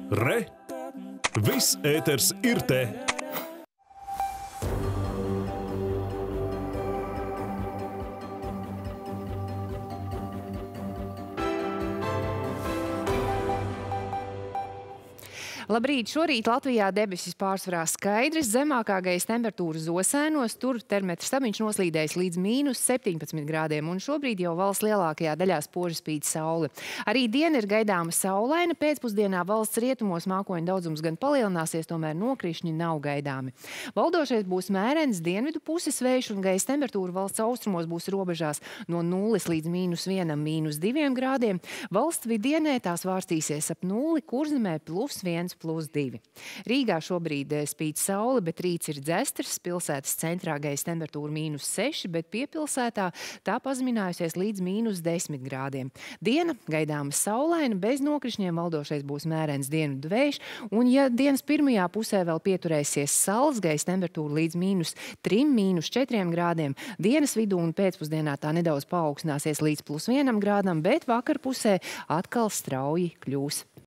Re! Viss ēters ir te! Labrīt! Šorīt Latvijā debesis pārsvarā skaidrs, zemākā gaisa temperatūra Zosēnos, tur termometra stabiņš noslīdējis līdz -17 grādiem, un šobrīd jau valsts lielākajā daļā spoži spīd saule. Arī diena ir gaidāma saulaina, pēcpusdienā valsts rietumos mākoņu daudzums gan palielināsies, tomēr nokrišņi nav gaidāmi. Valdošais būs mērens dienvidu puses vējš, un gaisa temperatūra valsts austrumos būs robežās no 0 līdz -1, -2 grādiem. Valsts vidienē tās vārstīsies ap 0, Kurzemē +1, +2. Rīgā šobrīd spīd saule, bet rīts ir dzestrs. Pilsētas centrā gaisa temperatūra -6, bet piepilsētā tā pazeminājusies līdz -10 grādiem. Diena gaidāma saulaina, bez nokrišņiem, valdošais būs mērens dienvidu vējš, un ja dienas pirmajā pusē vēl pieturēsies saules, gaisa temperatūra līdz -3, -4 grādiem. Dienas vidū un pēcpusdienā tā nedaudz paaugstināsies līdz +1 grādam, bet vakarpusē atkal strauji kļūs